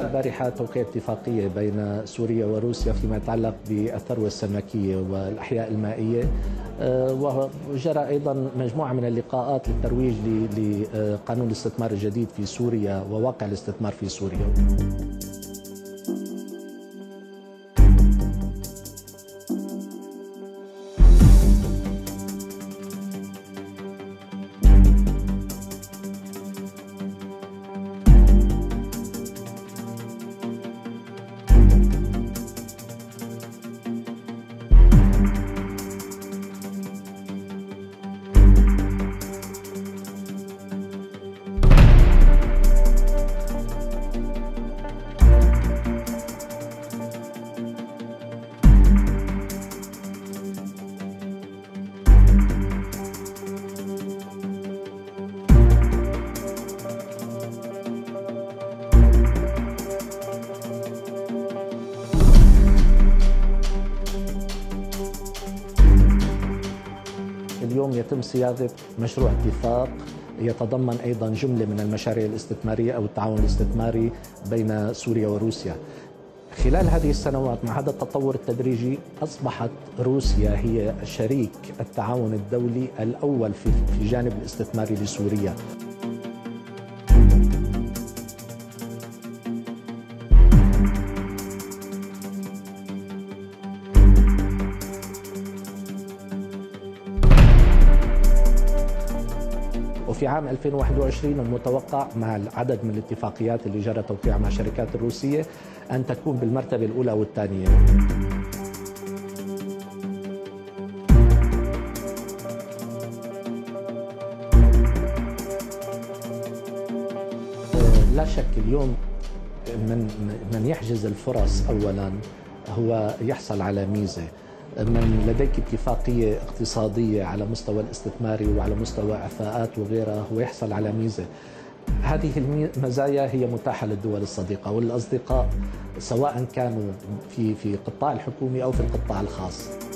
البارحة توقيع اتفاقية بين سوريا وروسيا فيما يتعلق بالثروة السمكية والأحياء المائية، وجرى أيضا مجموعة من اللقاءات للترويج لقانون الاستثمار الجديد في سوريا وواقع الاستثمار في سوريا. اليوم يتم صياغة مشروع اتفاق يتضمن أيضا جملة من المشاريع الاستثمارية أو التعاون الاستثماري بين سوريا وروسيا. خلال هذه السنوات مع هذا التطور التدريجي أصبحت روسيا هي شريك التعاون الدولي الأول في جانب الاستثماري لسوريا. وفي عام 2021 المتوقع مع العدد من الاتفاقيات اللي جرى توقيعها مع الشركات الروسية أن تكون بالمرتبة الأولى أو الثانية. لا شك اليوم من يحجز الفرص أولا هو يحصل على ميزة. من لديك اتفاقية اقتصادية على مستوى الاستثماري وعلى مستوى عفاءات وغيرها هو يحصل على ميزة. هذه المزايا هي متاحة للدول الصديقة والأصدقاء سواء كانوا في القطاع الحكومي أو في القطاع الخاص.